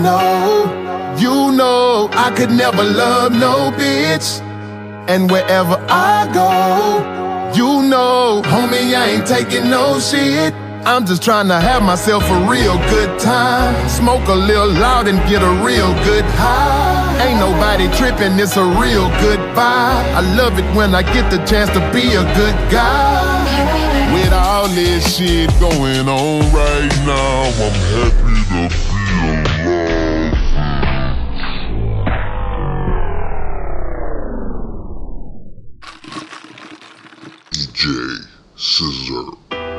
know, you know, I could never love no bitch. And wherever I go, you know, homie, I ain't taking no shit. I'm just trying to have myself a real good time. Smoke a little loud and get a real good high. Ain't nobody tripping, it's a real good vibe. I love it when I get the chance to be a good guy. With all this shit going on right now, I'm happy to be alive. DJ Sizzurp.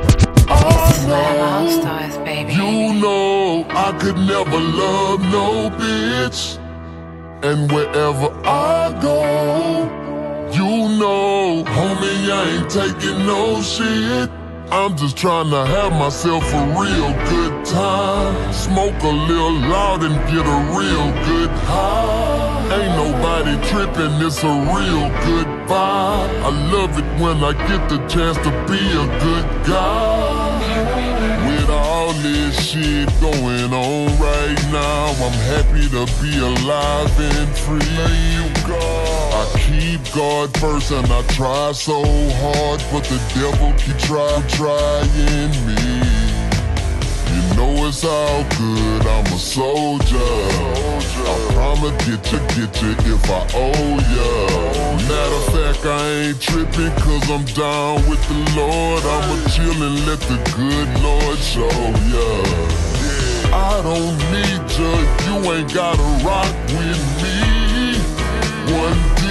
You know I could never love no bitch. And wherever I go, you know, homie, I ain't taking no shit. I'm just trying to have myself a real good time. Smoke a little loud and get a real good high. Ain't nobody tripping, it's a real good vibe. I love it when I get the chance to be a good guy. With all this shit going on right now, I'm happy to be alive and free. I keep God first and I try so hard, but the devil keep trying me. You know it's all good, I'm a soldier. I promise get you if I owe ya. Matter of fact, I ain't tripping cause I'm down with the Lord. I'ma chill and let the good Lord show ya. I don't need ya, you ain't gotta rock with me. 1D,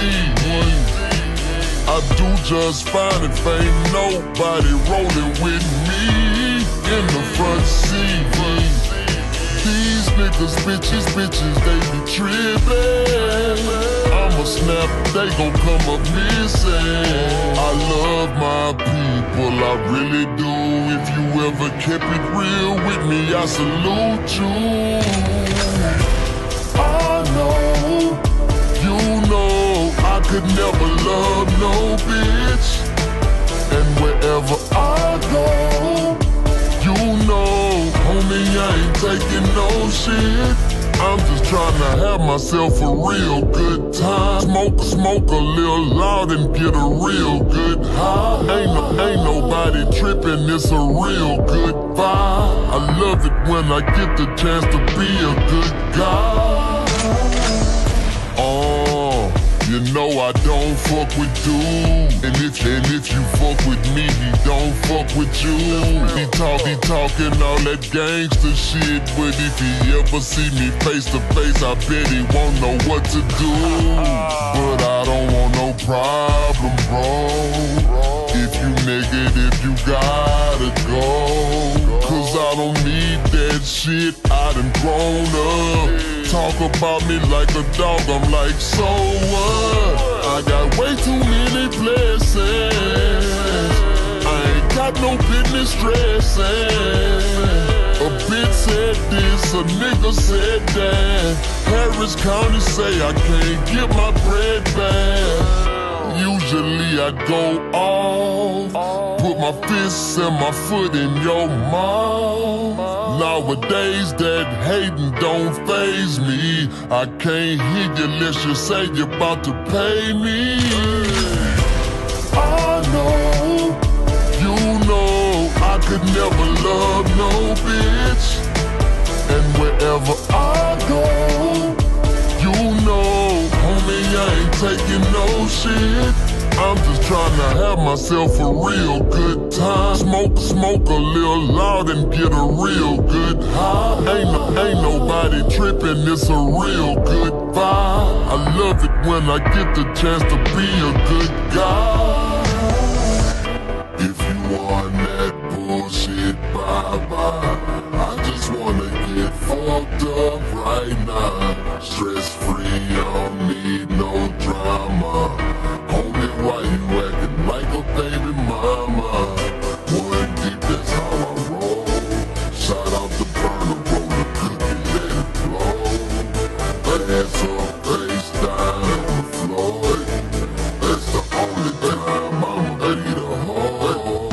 I do just fine if ain't nobody rolling with me in the front seat. These niggas, bitches, they be trippin'. I'ma snap, they gon' come up missing. I love my people, I really do. If you ever kept it real with me, I salute you. I know, you know, I could never love no bitch. And wherever I go, you know, homie, I ain't taking no shit. I'm just trying to have myself a real good time. Smoke a little loud and get a real good high. Ain't nobody tripping, it's a real good vibe. I love it when I get the chance to be a good guy. You know I don't fuck with dude. And if you fuck with me, he don't fuck with you. He talking all that gangster shit, but if he ever see me face to face, I bet he won't know what to do. But I don't want no problem, bro. If you negative, you gotta go. Cause I don't need that shit, I done grown up. Talk about me like a dog, I'm like, so what? I got way too many blessings. I ain't got no business stressing. A bitch said this, a nigga said that. Harris County say I can't get my bread back. Usually I go off, put my fists and my foot in your mouth. Nowadays that hating don't faze me. I can't hear you unless you say you're about to pay me. I know, you know, I could never love no bitch. And wherever I go, you know, homie, I ain't taking no shit. I'm just trying to have myself a real good time. Smoke a little loud and get a real good high. Ain't nobody tripping, it's a real good vibe. I love it when I get the chance to be a good guy. If you want that bullshit, bye-bye. I just wanna get fucked up right now. Stress free, I don't need no drama. Homie, why you acting like a baby mama? One deep, that's how I roll. Shout out the burner, roll the cookie, let it blow. Ass up, face down on the floor. That's the only time I'm ready to hold.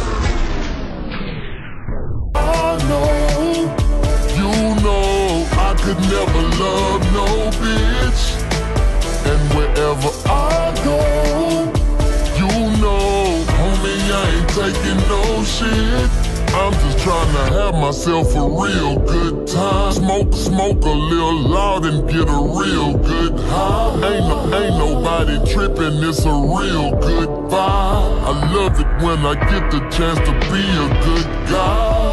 I know, you know, I could never love no bitch. And wherever I go, you know, homie, I ain't taking no shit. I'm just trying to have myself a real good time. Smoke a little loud and get a real good high. Ain't nobody tripping, it's a real good vibe. I love it when I get the chance to be a good guy.